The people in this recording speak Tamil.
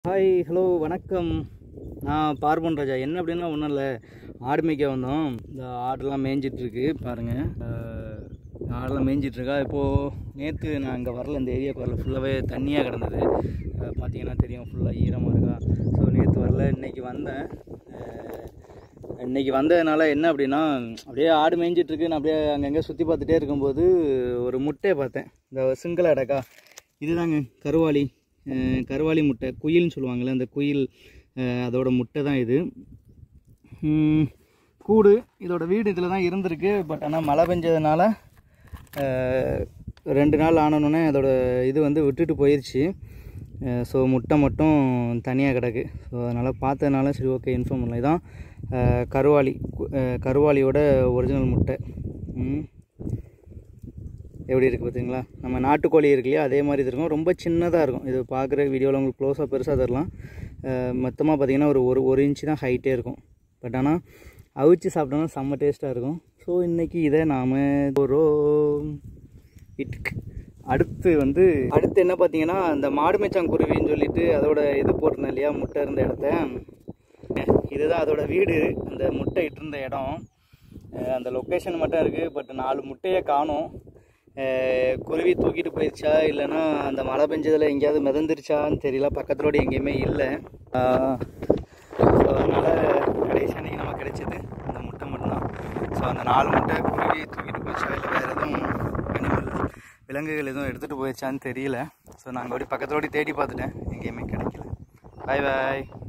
ஹாய் ஹலோ வணக்கம். நான் பார்வன் ராஜா. என்ன அப்படின்னா ஒன்றும் இல்லை, ஆடு மேய்க்க வந்தோம். இந்த ஆடெல்லாம் மேய்ஞ்சிட்ருக்கு பாருங்கள். ஆடெல்லாம் மேய்ஞ்சிட்ருக்கா. இப்போது நேற்று நான் இங்கே வரல, இந்த ஏரியாவுக்கு வரல, ஃபுல்லாகவே தண்ணியாக கிடந்தது. பார்த்தீங்கன்னா தெரியும், ஃபுல்லாக ஈரமாக இருக்கா. ஸோ நேற்று வரல, இன்றைக்கி வந்தேன். இன்றைக்கி வந்ததுனால என்ன அப்படின்னா, அப்படியே ஆடு மேய்ஞ்சிட்ருக்கு. நான் அப்படியே அங்கங்கே சுற்றி பார்த்துட்டே இருக்கும்போது ஒரு முட்டையை பார்த்தேன். இந்த சிங்கள அடக்கா இதுதாங்க கருவாளி முட்டை, குயில்னு சொல்லுவாங்கள்ல, அந்த குயில் அதோட முட்டை தான் இது. கூடு இதோட வீடு இதில் தான் இருந்திருக்கு. பட் ஆனால் மழை பெஞ்சதுனால 2 நாள் ஆனோடனே அதோட இது வந்து விட்டுட்டு போயிடுச்சு. ஸோ முட்டை மட்டும் தனியாக கிடக்கு. ஸோ அதனால் பார்த்ததுனால சரி ஓகே இன்ஃபார்ம் பண்ணலாம். இதுதான் கருவாளியோட ஒரிஜினல் முட்டை. எப்படி இருக்குது பார்த்தீங்களா? நம்ம நாட்டுக்கோழி இருக்கு இல்லையா, அதே மாதிரி இது இருக்கும். ரொம்ப சின்னதாக இருக்கும். இது பார்க்குற வீடியோவில் உங்களுக்கு க்ளோஸாக பெருசாக தரலாம். மொத்தமாக பார்த்திங்கன்னா ஒரு இன்ச்சு தான் ஹைட்டே இருக்கும். பட் ஆனால் அவிச்சு சாப்பிட்டோம்னா செம்ம டேஸ்ட்டாக இருக்கும். ஸோ இன்றைக்கி இதை நாம் வீட்டுக்கு அடுத்து என்ன பார்த்தீங்கன்னா, அந்த மாடு மேய்ச்சாங்குருவின்னு சொல்லிட்டு அதோட இது போட்டிருந்தேன் இல்லையா, முட்டை இருந்த இடத்த. இதுதான் அதோட வீடு, அந்த முட்டை இட்டிருந்த இடம். அந்த லொக்கேஷன் மட்டும் இருக்குது. பட் 4 முட்டையை காணோம். குருவி தூக்கிட்டு போயிடுச்சா இல்லைன்னா அந்த மழை பெஞ்சதில் எங்கேயாவது மிதந்துருச்சான்னு தெரியல. பக்கத்துலோடு எங்கேயுமே இல்லை. ஸோ அதனால் கடைசி அன்றைக்கி நம்ம கிடைச்சது அந்த முட்டை மட்டும்தான். ஸோ அந்த 4 முட்டை குருவி தூக்கிட்டு போயிடுச்சா இல்லை வேறு எதுவும் விலங்குகள் எதுவும் எடுத்துகிட்டு போயிடுச்சான்னு தெரியல. ஸோ நாங்கள் அப்படி பக்கத்தோடு தேடி பார்த்துட்டேன், எங்கேயுமே கிடைக்கல. பாய் பாய்.